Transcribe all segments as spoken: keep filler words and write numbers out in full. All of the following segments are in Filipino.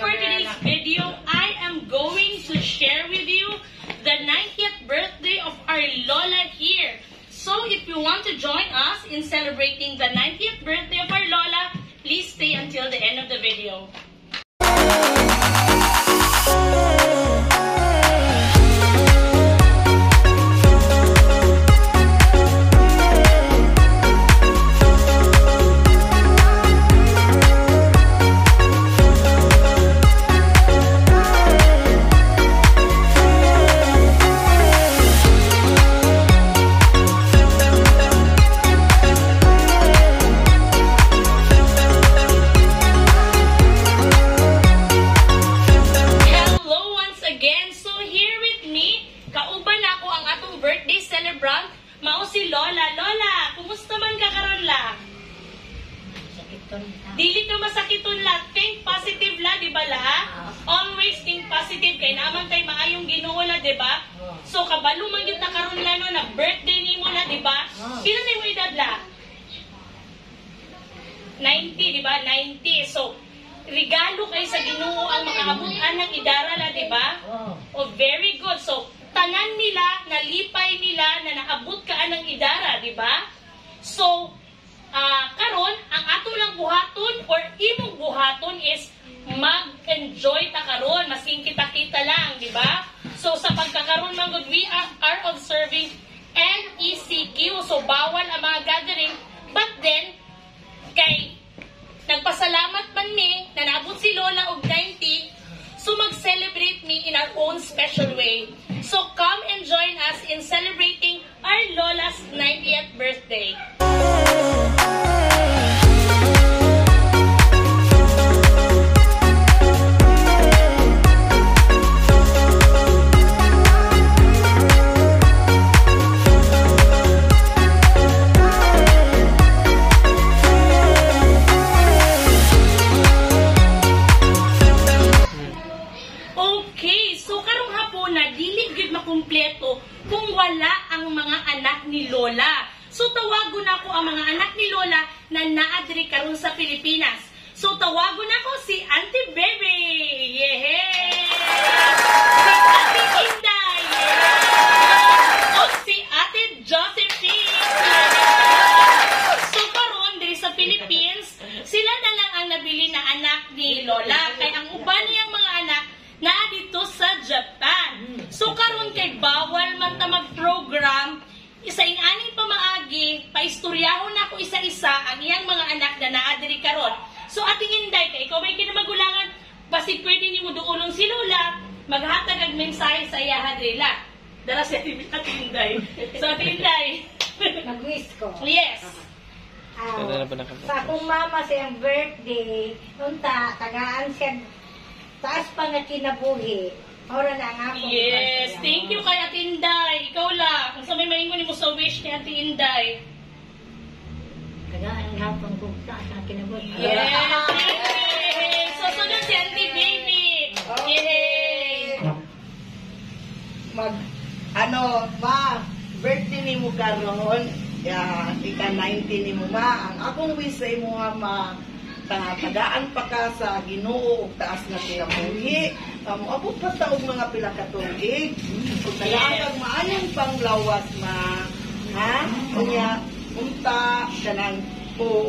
for today's video, I am going to share with you the ninetieth birthday of our Lola here. So if you want to join us in celebrating the ninetieth birthday of our Lola, please stay until the end of the video. Mao si Lola. Lola, kumusta man ka karon la? Sakiton la. Dili ka masakiton la. Think positive la, di ba la? Always think positive kay naman tay maayong Ginoo la, di ba? So kabalo man gyud na karon la no na birthday nimo la, di ba? Pila na mo edad la? ninety, di ba? ninety. So regalo kay sa Ginoo ang makaabot-an ng idara la, di ba? Oh, very good. So tanan nila, nalipay nila na naabot ka ng idara, di ba? So, uh, karon ang ato lang buhaton or imong buhaton is mag-enjoy ta karon, masking kita-kita lang, di ba? So, sa pagkakaroon man gud, we are, are observing N E C Q, so bawal ang mga gathering, but then, kay nagpasalamat man mi, na naabot si Lola og ninety, so mag-celebrate me in our own special way. So come and join us in celebrating our Lola's ninetieth birthday. Kung wala ang mga anak ni Lola. So tawagon ako ang mga anak ni Lola na naadri karon sa Pilipinas. So tawagon ako si Auntie Bebe. Yehey! Si Ate Inday. Yehey! O si Ate Josephine. So karon diri sa Philippines, sila na lang ang nabili na anak ni Lola. Kaya ang uban niyang mga anak na dito sa Japan. So karon kay bawal man ta mag-program, isa inaning pamaagi, paistoryahon ako isa-isa ang iyang mga anak na naadiri karon. So Ate Inday, kay ikaw may kinamagulangan, basig pwede nimo duolon si Lola, maghatag og mensahe sa iya hadrila. Dara si Ate Inday. So Ate Inday, mag-wish ko. Yes. Uh, sa akong mama siyang birthday, unta, tagaan siya, taas pa nga kinabuhi. Ora na nga po. Yes, thank you kay Ate Inday. Ikaw la, kung sa may maingon mo sa wish ni Ate Inday. Tagaan nga pang bukta sa kinabuhi. Yes. Yay! So, sunod si Auntie Baby. Yay! Mag, ano, ma, birthday ni mo karon, ya, ika ninety ni mo ma. Ang akong wish sa imo nga ma, tagaan pa ka sa Ginoo ug taas na kinabuhi. Um, abot pa ta og mga pila ka tuig. Ug talagang maayong panglawas ma. Ha? Unya unta kanang po.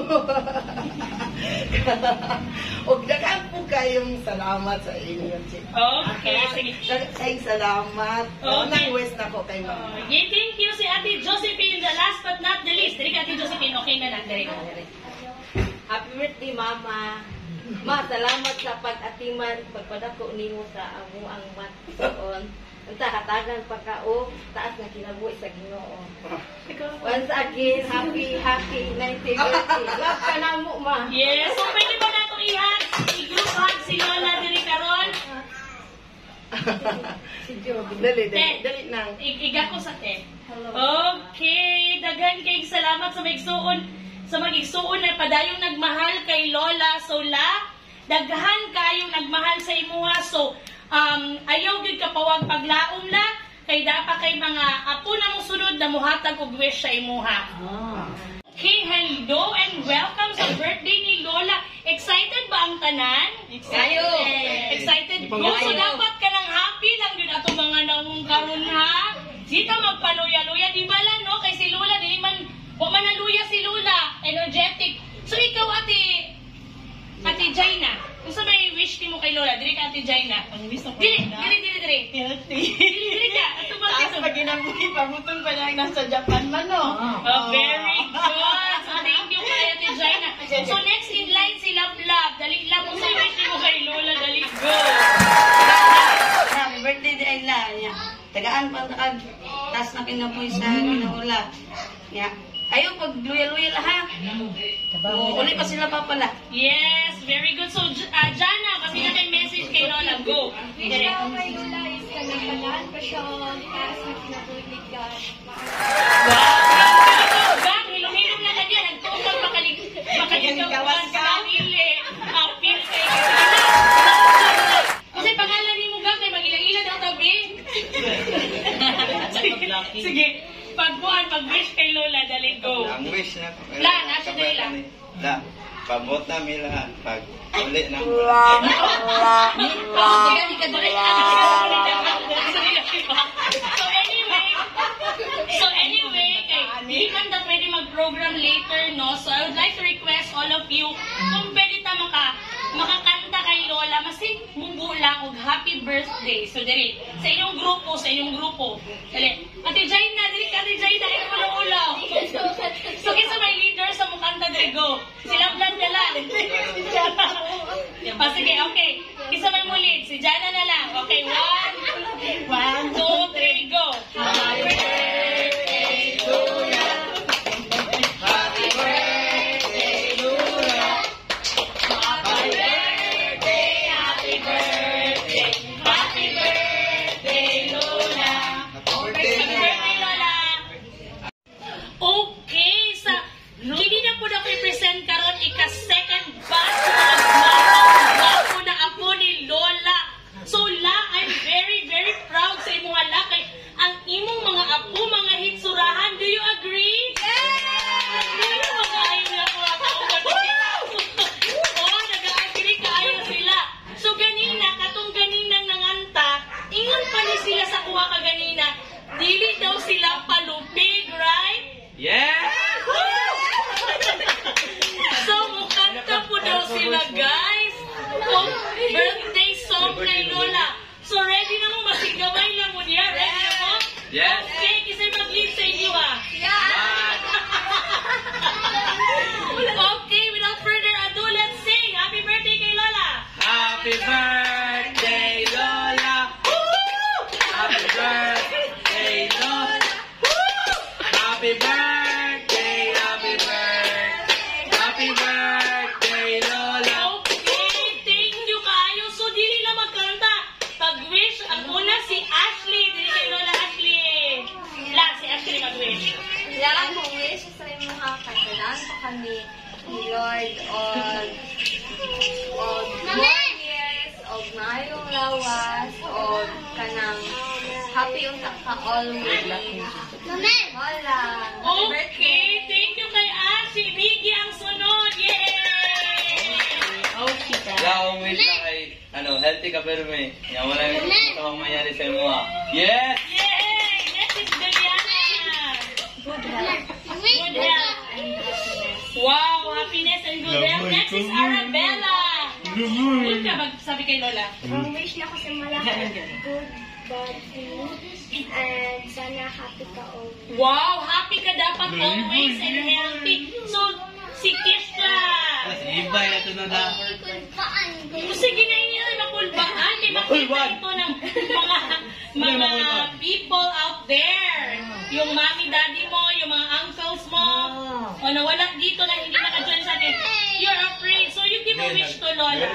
Og daghang po kayong salamat sa inyo. Okay, sige. Daghang salamat. Okay. Nang wish na ko kay mama. Okay, thank you si Ate Josephine. The last but not the least. Diri ka Ate Josephine, okay na lang. Diri ka. Happy birthday, Mama. Ma, salamat sa pag-atiman, pagpadako nimo sa amo ang matsoon. Unta hatagan pa ka o taas na kinabuhi sa Ginoo. Once again, happy happy ninetieth birthday. Love ka na mo, ma. Yes, so pwede ba nato i-hug, i-group hug si Lola diri karon? Si Joby. Dali, dali, dali nang. Iga ko sa te. Okay, daghan kay salamat sa maigsuon. Sa mag-igsuon na padayong nagmahal kay Lola. So la, daghan kayong nagmahal sa imuha. So, um, ayaw gud kapawag paglaom la. Kay dapa kay mga apo na mong sunod na muhatag og wish sa imuha. Oh. Okay, hello and welcome sa birthday ni Lola. Excited ba ang tanan? Excited. Excited. Kung so dapat ka ng happy lang yun ato mga naong karon ha. Di ka magpaluya-luya. Di ba lang, no? Kay si Lula, di man, huwag man naluya si Lula. Energetic. So ikaw, ate, ate Jaina, kung sa may wish mo kay Lola, dili ka ate Jaina. Dili, dili, dili, dili. Healthy. Dili, dili ka. Ito ba? Taas pag ginabuhi, pabuton pa lang nasa Japan man, no? Oh, very good. So thank you kay ate Jaina. So next in line si Love Love. Dali lang mo sa wish mo kay Lola. Dali, go. Happy birthday di Ayla. Ya. Tagaan pa takag tas na kinapoy sa ginaula. Ya. Ayo pag luya-luya lah ha. O, uli pa sila papala. Yes, very good. So, J- uh, Jana, kasi na kay message kay Lola. Go. Dire. Ikaw kay Lola is kanang pa siya para sa kinabulig ka. Wow! Gang, hilong-hilong na ka dyan. Nagtutok makalig makaligawan sa sarili. Ang feel kay kasi pangalan ni mo gang kay mag-ilang-ila daw tabi. Sige, sige. Pagbuhan, pag-wish kay Lola, dali go. Ang wish na ko. La, nasa dali lang. La, pabot na mila pag uli ng So anyway, so anyway, kay di man na pwede mag-program later, no? So I would like to request all of you, kung pwede ta maka, makakanta kay Lola, masig munggo lang og happy birthday. So diri, sa inyong grupo, sa inyong grupo. Dali. Ate Jaina, diri ka, Ate Jaina, kayo ulo-ulo. So kisa may leader sa mukanta, diri go. Sila vlog na lang. O sige, okay. Kisa may mulit, si Jana na lang. Okay, one, one, two, three, go. Happy birthday to you. Happy birthday, Lula. Happy birthday, happy birthday, happy birthday, Lola. Happy birthday, Lola. Okay, sa kini na po na ko i-present karon ika-second batch na po na ako ni Lola. So, La, I'm very, very proud sa imong ala kay ang imong mga apo, mga hitsurahan. Do you agree? Yes! Do you mag-ayon na po ako? Oh, nag-agree kaayo sila. So, ganina, katong ganinang nanganta, ingon pa ni sila sa kuha ka ganina, dili daw sila palupig, right? Yeah! So, mukanta po daw sila, guys. Kung birthday song kay Lola. So, ready na mo? Masigaway lang mo niya. Ready na mo? Yes! Okay, kasi mag-lead sa inyo, ah. Okay, without further ado, let's sing. Happy birthday kay Lola. Happy birthday, Lola! Happy birthday, Lola! Happy birthday, happy birthday, happy birthday, Lola! Okay, thank you kayo. So, dili na magkanta. Pag-wish, ang una si Ashley. Dili kay Lola Ashley. La, si Ashley mag-wish. Kailangan mo wish sa imo ha kailangan pa kami ni Lord on on more years of mayong lawas of kanang happy unta ka always. Wala. Okay, thank you kay Ashley. Biggie ang sunod. Yay! La, ang wish na kay, ano, healthy ka pero may, yan wala yung gusto mayari sa imo ah. Yes! Yay! Next is Deliana. Good health. Good health. Wow, happiness and good health. Next is Arabella. Good ka magsabi kay Lola. Ang wish niya kasi malaki good body and sana happy ka always. Wow, happy ka dapat always and healthy. So, si Kishla. Ibay na ito na na. Sige na inyo na makulbaan. Di makita ito ng mga mga people out there. Yung mommy, daddy mo, yung mga uncles mo. O nawala dito na hindi naka-join sa atin. You're afraid. So, you give a wish to Lola.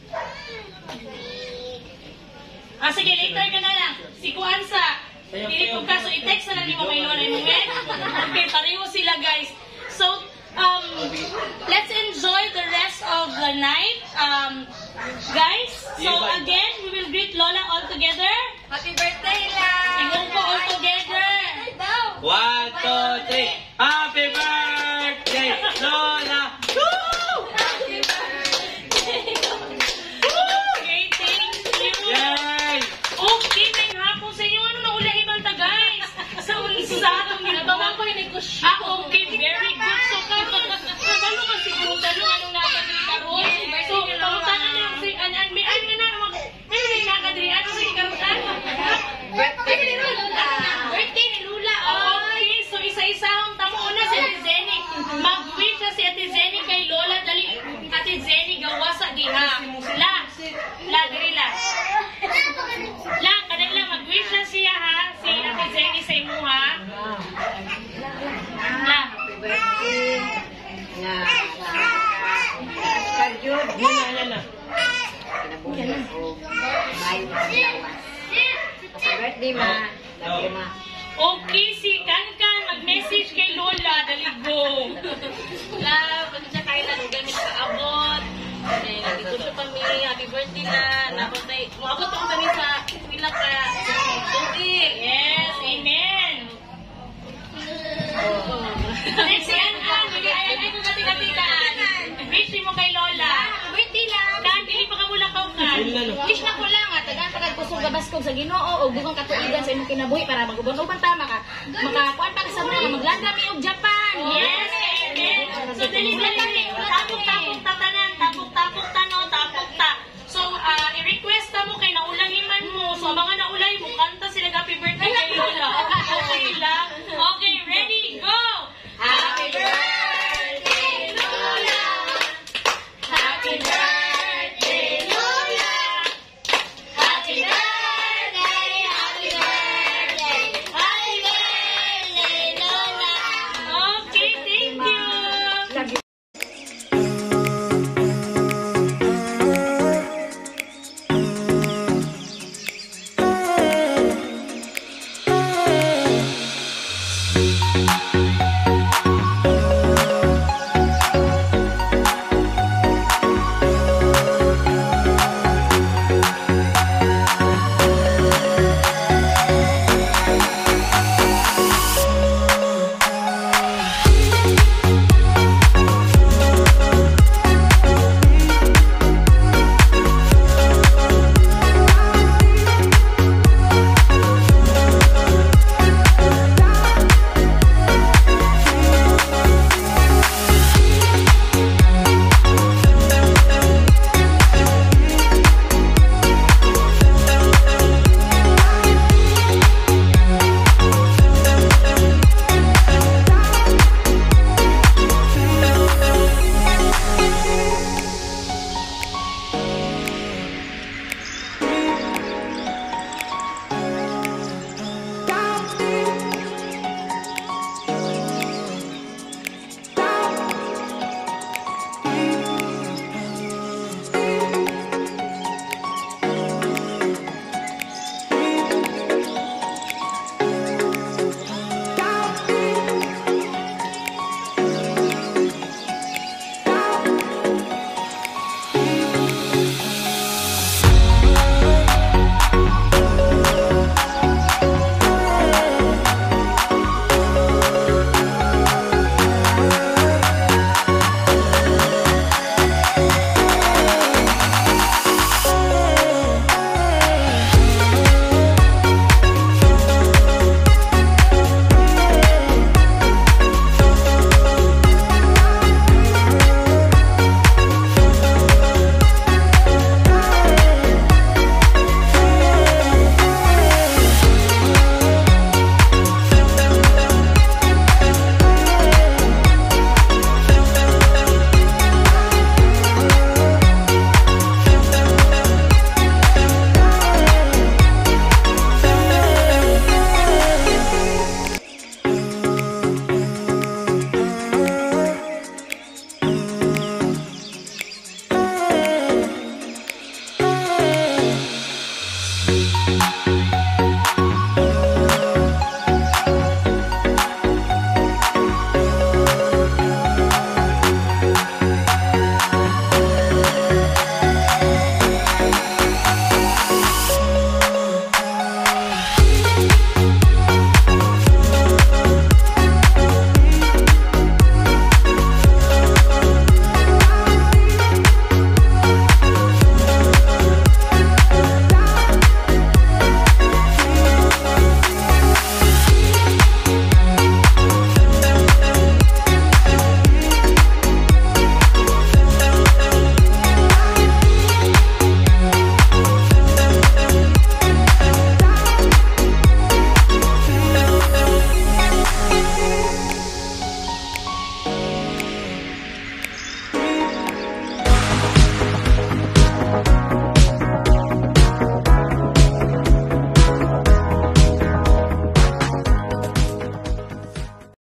Ah, sige, later ka na lang. Si Kuansa. Pilipog ka. So, i-text na lang mo kay Lola. Okay? Okay, pareho sila, guys. So, um, let's enjoy the rest of the night. Um, guys, so again, we will greet Lola all together. Happy birthday, La! Tingnan ko all together. One, two, three. Happy birthday, Lola! Woo! Happy birthday! Ah, okay, very good. So, kabalo ka siguro, tanong anong nakadiri karon. So, pangutanan lang si, anan, may, ano na, mag, may may nakadiri, ano si karon, ano? Birthday ni Lula. Birthday ni Lula. Okay, so isa-isahang tamo una si Ate Zenny. Mag-wish na si Ate Zenny kay Lola, dali, Ate Zenny, gawasa diha. La, la, diri la. La, kadang lang, mag-wish na siya ha, si Ate Zenny sa imo ha. La. Nga. Kagyod. Yan na. Kinabuhi ko. May lawas. Happy birthday, ma. Love you, ma. Okay, si Kankan, mag-message kay Lola, dali go. Love, ano siya kayo na lugar may nakaabot. Eh, nandito siya kami, happy birthday na. Napot na, maabot ako kami sa pila ka. Tuti. Yes, amen. Next, si Kankan, hindi ay ay kung katika-tikaan. Wish mo kay Lola. Birthday lang. Kan, dili pa ka mula kaukan. Wish na ko lang, at tagaan pagkat kusog gabaskog sa Ginoo o dugang katuigan sa imong kinabuhi para magubon-uban ta maka makakuan pa ka sa mga maglanda mi og Japan. Yes, amen. So, dali, dali.